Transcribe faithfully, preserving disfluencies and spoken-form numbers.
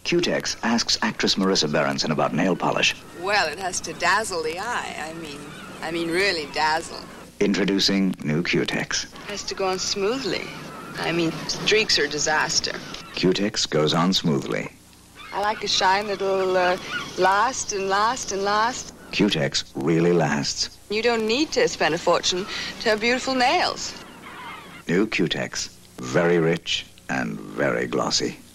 Cutex asks actress Marisa Berenson about nail polish. Well, it has to dazzle the eye. I mean, I mean really dazzle. Introducing new Cutex. It has to go on smoothly. I mean, streaks are disaster. Cutex goes on smoothly. I like a shine that'll uh, last and last and last. Cutex really lasts. You don't need to spend a fortune to have beautiful nails. New Cutex. Very rich and very glossy.